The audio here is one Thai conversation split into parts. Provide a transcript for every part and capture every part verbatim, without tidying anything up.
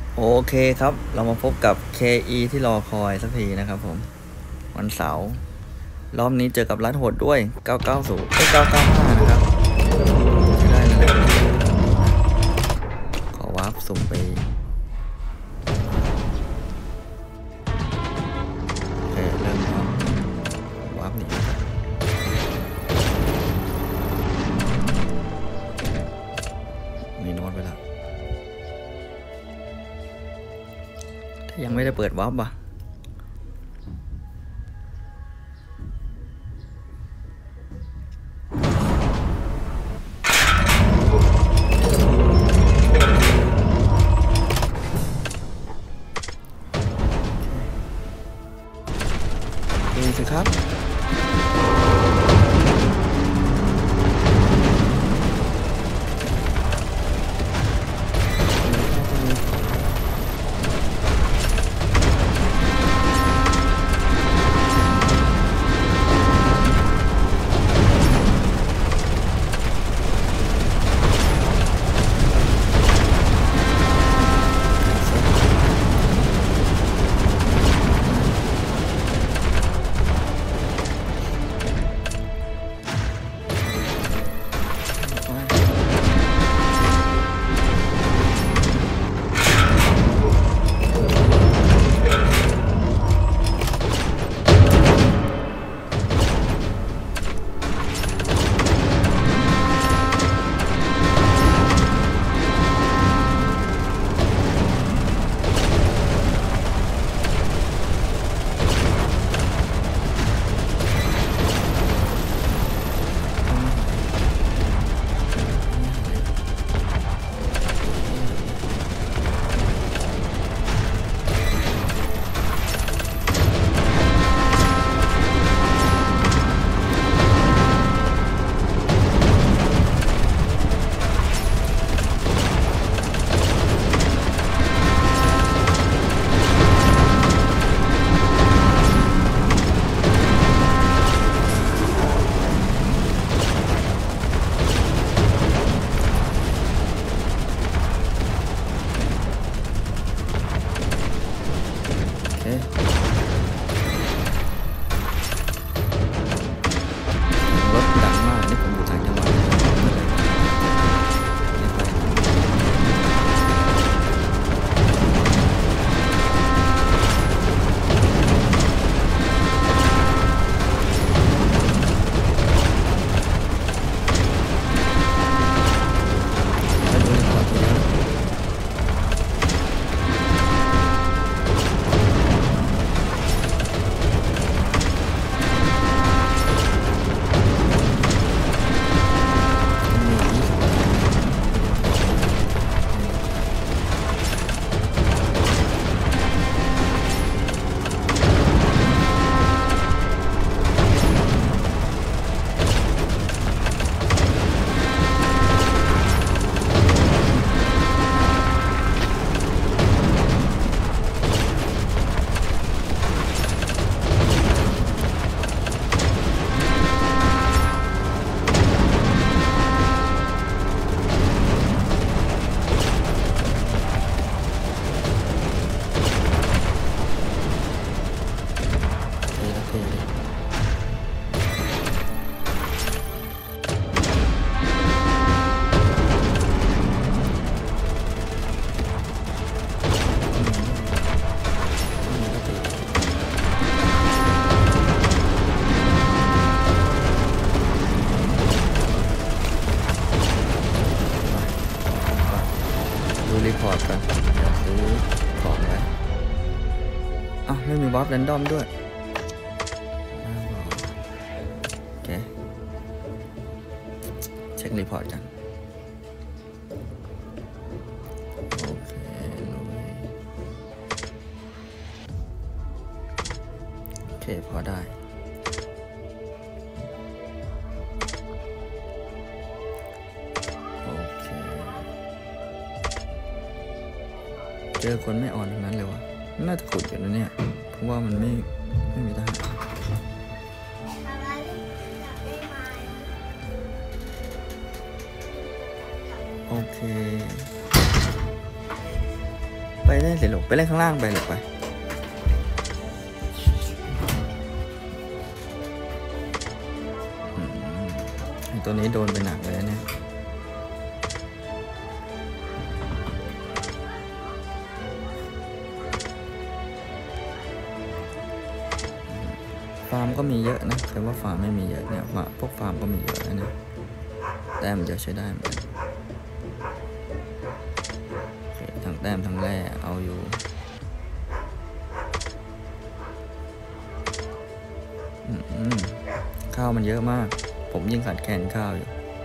โอเคครับเรามาพบกับ เค อี ที่รอคอยสักทีนะครับผมวันเสาร์รอบนี้เจอกับรัดโหดด้วยเก้าเก้าศูนย์เอ้ยเก้าเก้าห้านะครับใช้ได้เลยขอวาร์ปสุ่มไปโอเคเริ่มแล้ววาร์ปหนีมีโน้ตไปแล้วถ้ายังไม่ได้เปิดวาร์ปอ่ะดูสิครับรถดังมากนี่ผมอยู่ต่างจังหวัดดูรีพอร์ตกันอยากซื้อของไว้อ้าวไม่มีวาร์ปแรนดอมด้วยโอเคเช็ครีพอร์ตกันโอเคโอเคพอได้เจอคนไม่อ่อนทั้งนั้นเลยวะน่าจะขุดอยู่นะเนี่ยเพราะว่ามันไม่ไม่มีทหารโอเคไปไปได้สิลูกไปเล่นข้างล่างไปลูกไปตัวนี้โดนไปหนักเลยเนี่ยฟาร์มก็มีเยอะนะแต่ว่าฟาร์มไม่มีเยอะเนี่ยพวกฟาร์มก็มีเยอะนะแต้มจะใช้ได้เหมือนกันทั้งแต้มทั้งแร่เอาอยู่ข้าวมันเยอะมากผมยิ่งขาดแคลนข้าวอยู่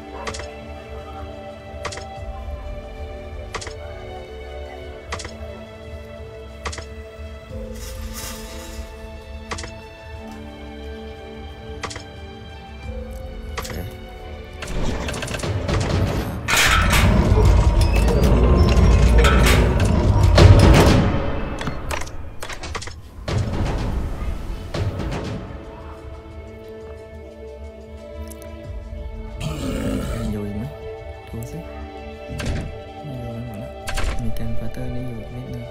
ดูสิไม่รู้หมดละมีแกนฟัตเตอร์นี่อยู่นิดนึง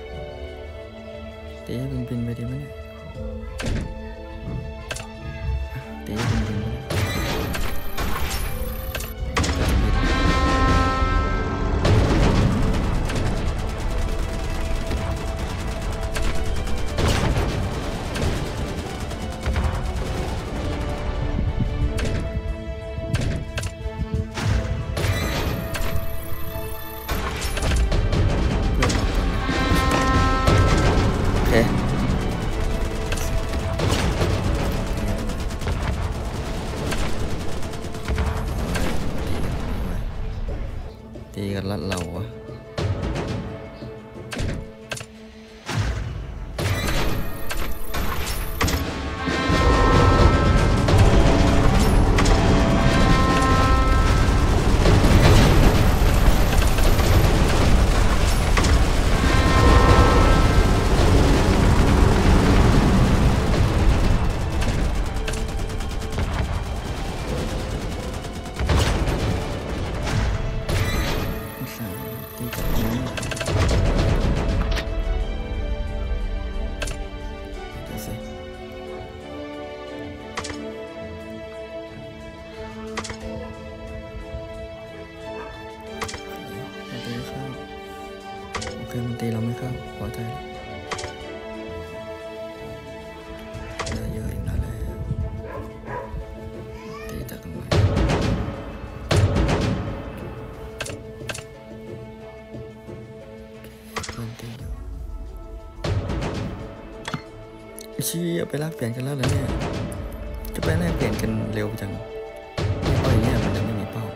ตีให้บินๆไปดีไหมเนี่ยตีให้บินๆไปตีกันลัดเราอะโอเคมันตีเราไม่เข้าพอใจได้เยอะอีกนะแล้วตีจากตรงไหนเพิ่มตีอยู่ชี้ไปลากเปลี่ยนกันแล้วเหรอเนี่ยจะไปแลกเปลี่ยนกันเร็วจังไม่ค่อยเนี่ยมันยังไม่มีเป้า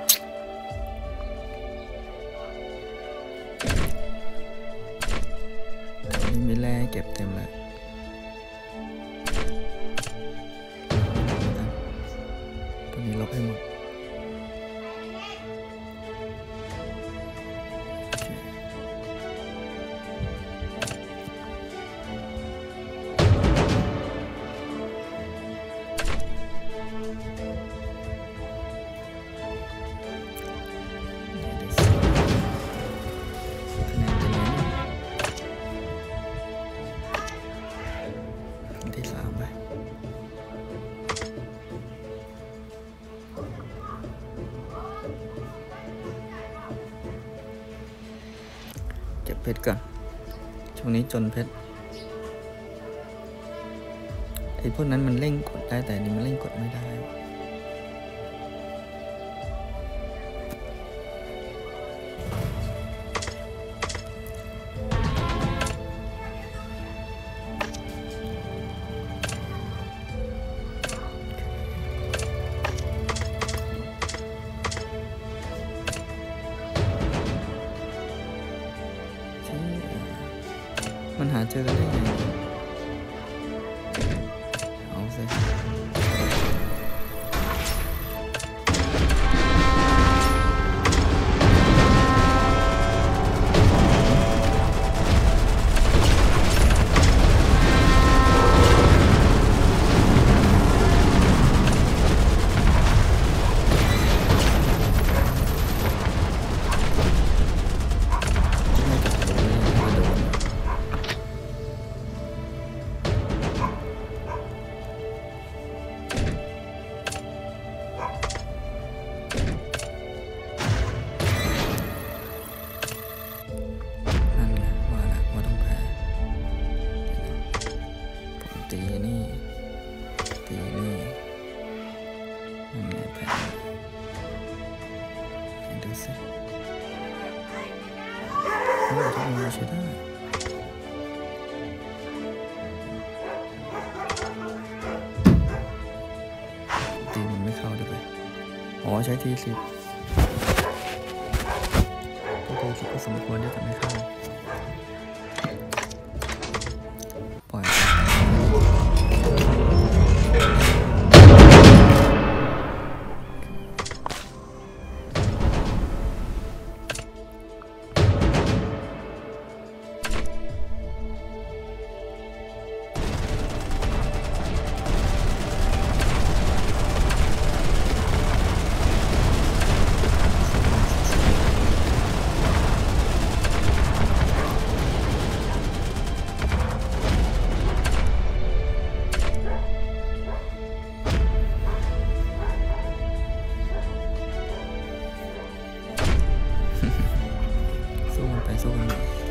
มีแร่เก็บเต็มแล้วตัวนี้ลบให้หมดที่สามไปเก็บเพชรก่อนช่วงนี้จนเพชรไอ้พวกนั้นมันเร่งกดได้แต่นี่มันเร่งกดไม่ได้มันหาเจอกันได้ไงเอาสิได้เทคโนโลยีใช้ได้ตีมันไม่เข้าด้วยอ๋อใช้ทีสิบทีสิบก็สมควรที่จะไม่เข้าปล่อยสู้กัน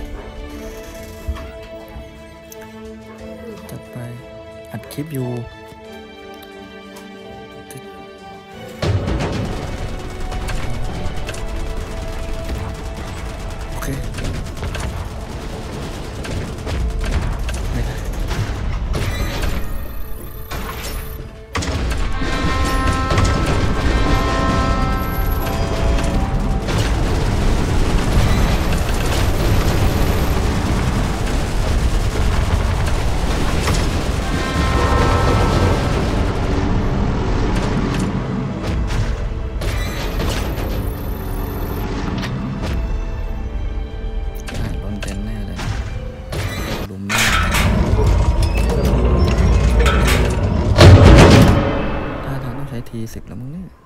จัดไปอัดคลิปอยู่โอเคไม่ได้ทีสิบแล้วมึงเนี่ย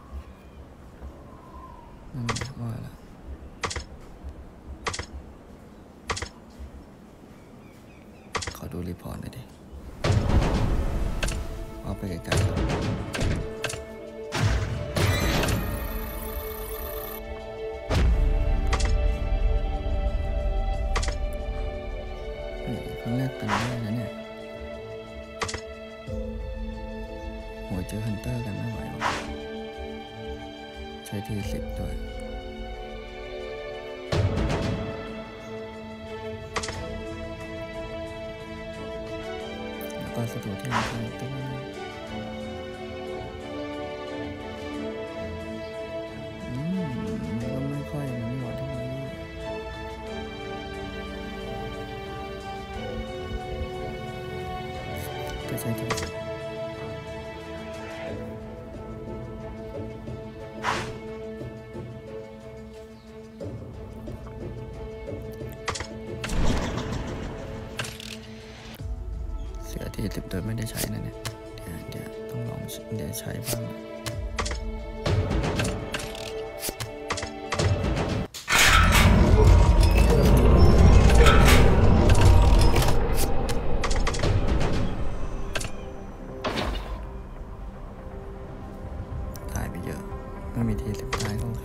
นั่นว่าละขอดูรีพอร์ตหน่อยดิเอาไปไกลๆครั้งแรกเป็นได้นะเนี่ยโหเจอฮันเตอร์กันไม่ไหววะใช้ทีสิบด้วยแล้วก็สตูที่ใช้ตัวอืมมันก็ไม่ค่อยมันไม่หวานเท่าไหร่ก็ใช้ทีสิบทีสิบโดยไม่ได้ใช้นะเนี่ยเดี๋ยวเดี๋ยวต้องลองเดี๋ยวใช้บ้างตายไปเยอะไม่มีทีสิบตายก็โอเค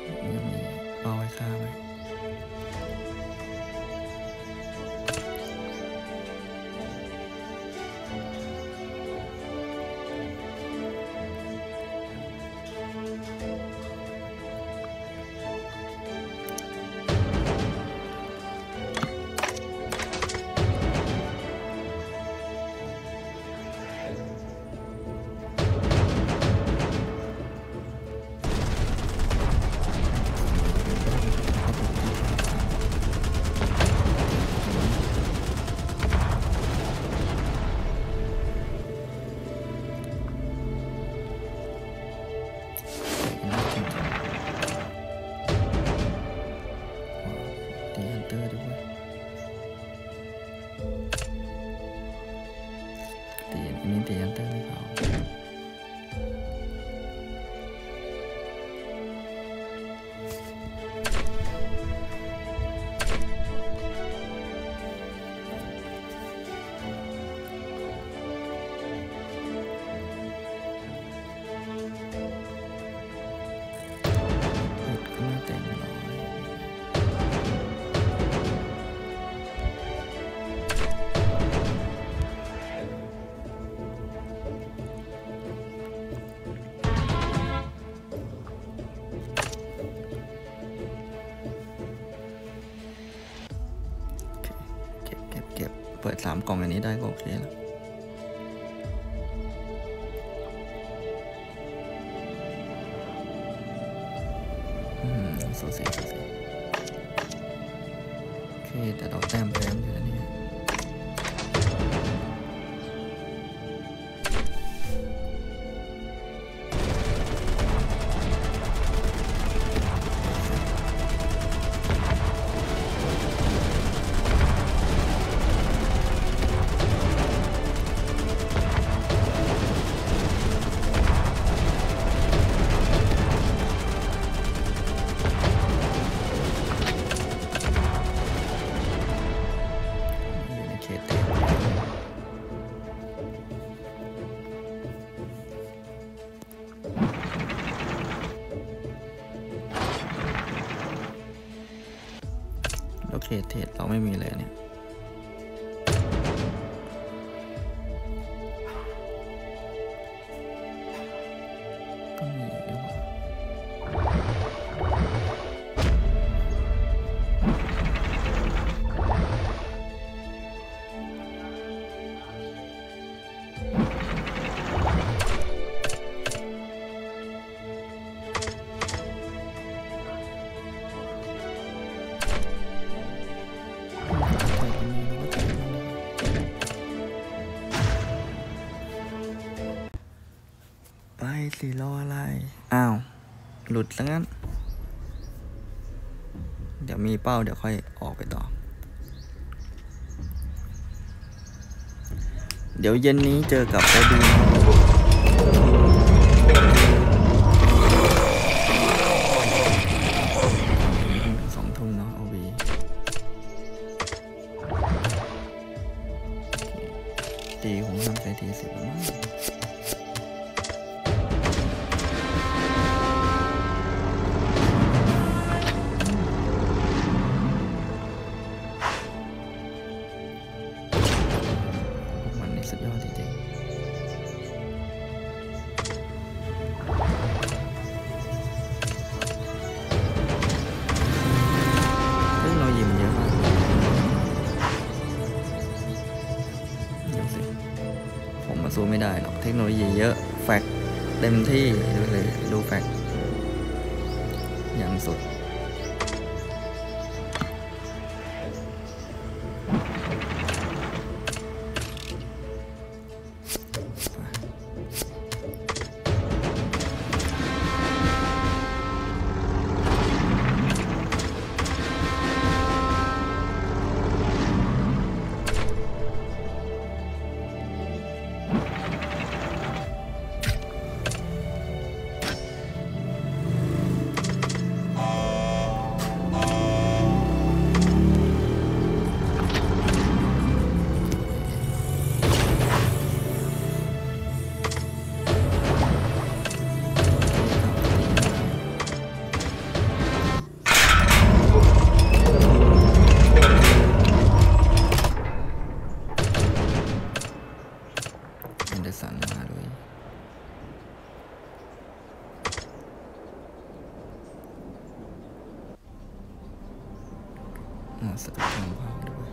ยังมีเป้าไว้ฆ่าไหมนี่ตีอันเตอร์ไม่เขาก็ไม่เต็มร้อยเปิดสามกล่องอันนี้ได้ก็โอเคแล้วอืมโซเซียโซเซียโอเคแต่เราแต้มแพ้อยู่แล้วนี่โอเคเทรดเราไม่มีเลยเนี่ยก็มีดีกว่าไปสิรออะไรอ้าวหลุดซะงั้นเดี๋ยวมีเป้าเดี๋ยวค่อยออกไปต่อเดี๋ยวเย็นนี้เจอกับโอบีสองทุ่มเนาะโอบีตีของทำใส่ทีสิบแล้วมั้งสุดยอดจริงๆเทคโนโลยีมันเยอะมากดูสิผมมาสู้ไม่ได้หรอกเทคโนโลยีเยอะแฟกเต็มที่ดูเลยดูแฟกอย่างสุดอ๋อสกัดทางพังด้วย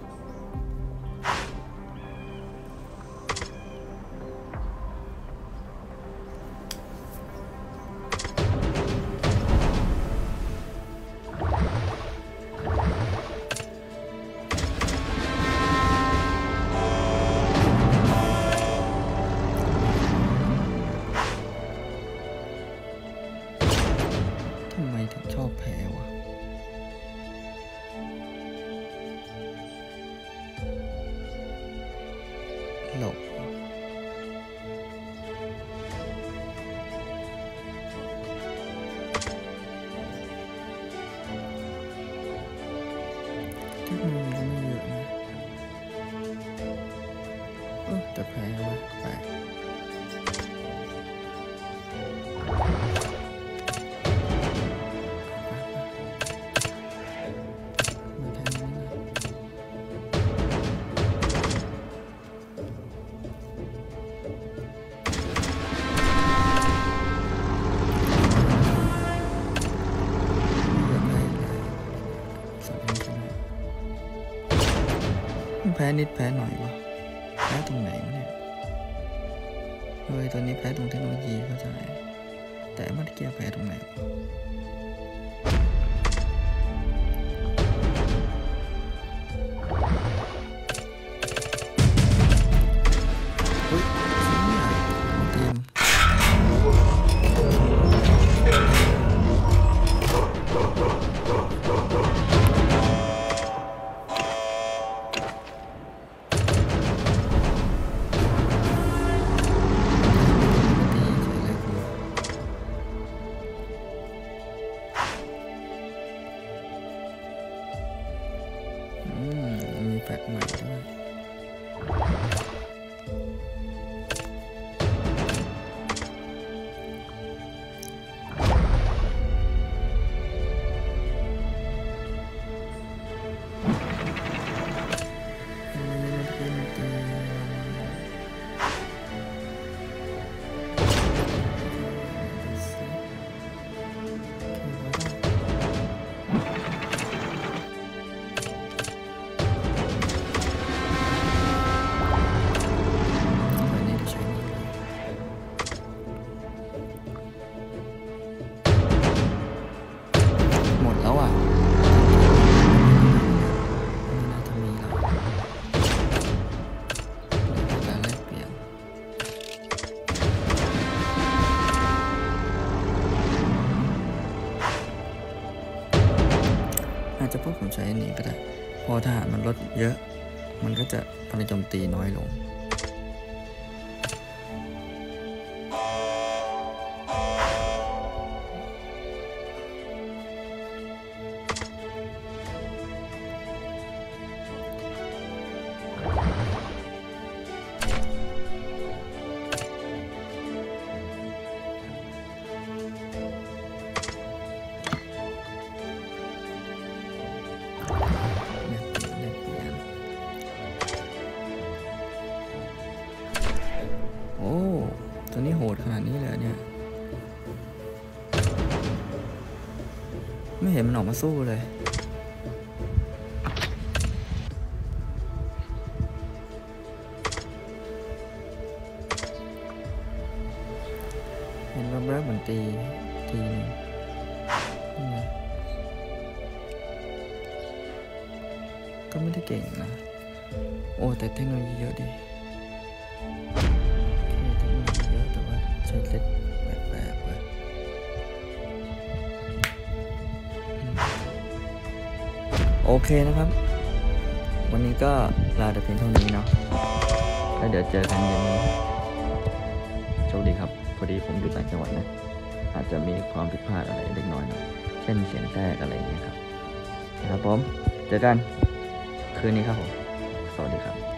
ทำไมถึงชอบแพ้วะหลบที่มันก็ไม่เยอะนะเออแต่แพ้วะแปลกมาทางนี้นะแพ้นิดแพ้หน่อยวะแพ้ตรงไหนวะเนี่ยเฮ้ยตัวนี้แพ้ตรงเทคโนโลยีเข้าใจแต่เมื่อกี้แพ้ตรงไหนวะเฮ้ยเนี่ยเตรียมมีแปลกใหม่ด้วยหมดแล้วอ่ะไม่น่าจะมีแล้วการแลกเปลี่ยนอาจจะพวกผมใช้อันนี้ก็ได้พอทหารมันลดเยอะมันก็จะพลังโจมตีน้อยลงโอ้ตัวนี้โหดขนาดนี้เลยเนี่ยไม่เห็นมันออกมาสู้เลยเห็นแวบๆเหมือนตีทีนึงก็ไม่ได้เก่งนะโอ้แต่เทคโนโลยีเยอะดิเทคโนโลยีเยอะแต่ว่าใช้เล็ดแปลกๆว่ะโอเคนะครับวันนี้ก็ลาแต่เพียงเท่านี้เนาะแล้วเดี๋ยวเจอกันเย็นนี้โชคดีครับพอดีผมอยู่ต่างจังหวัดนะอาจจะมีความผิดพลาดอะไรเล็กน้อยนะเช่นเสียงแทรกอะไรอย่างเงี้ยครับนะครับผมเจอกันคืนนี้ครับผมสวัสดีครับ